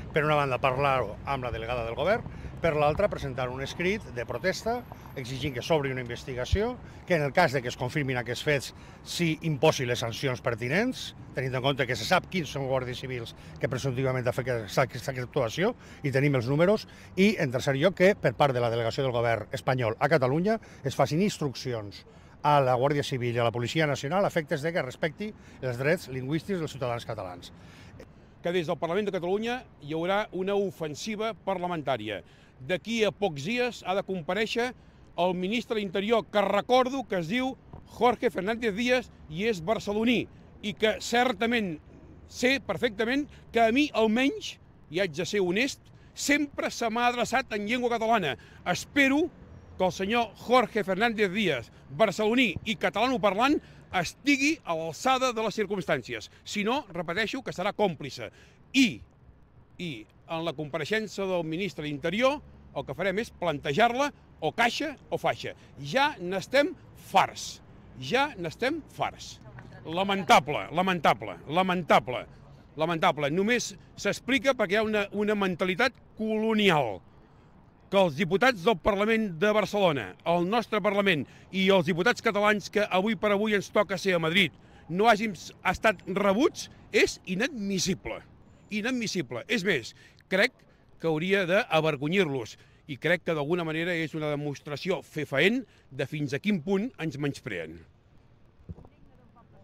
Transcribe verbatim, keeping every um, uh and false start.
per una banda parlar-ho amb la delegada del govern, per l'altra presentar un escrit de protesta exigint que s'obri una investigació, que en el cas de que es confirmin aquests fets s'hi imposi les sancions pertinents, tenint en compte que se sap quins són guàrdies civils que presumptivament han fet aquesta actuació i tenim els números, i en tercer lloc que per part de la delegació del govern espanyol a Catalunya es facin instruccions a la Guàrdia Civil i a la Policia Nacional a efectes de que respecti els drets lingüístics dels ciutadans catalans. Que des del Parlament de Catalunya hi haurà una ofensiva parlamentària. D'aquí a pocs dies ha de comparèixer el ministre de l'Interior, que recordo que es diu Jorge Fernández Díaz i és barceloní, i que certament sé perfectament que a mi, almenys, i haig de ser honest, sempre se m'ha adreçat en llengua catalana. Espero que el senyor Jorge Fernández Díaz, barceloní i catalanoparlant, estigui a l'alçada de les circumstàncies. Si no, repeteixo que serà còmplice. I, i en la compareixença del ministre de l'Interior, el que farem és plantejar-la o caixa o faixa. Ja n'estem farts. Ja n'estem farts. Lamentable, lamentable, lamentable, lamentable. Només s'explica perquè hi ha una, una mentalitat colonial, que els diputats del Parlament de Barcelona, el nostre Parlament i els diputats catalans que avui per avui ens toca ser a Madrid no hàgim estat rebuts és inadmissible. Inadmissible. És més, crec que hauria d'avergonyir-los i crec que d'alguna manera és una demostració fefaent de fins a quin punt ens menyspreen.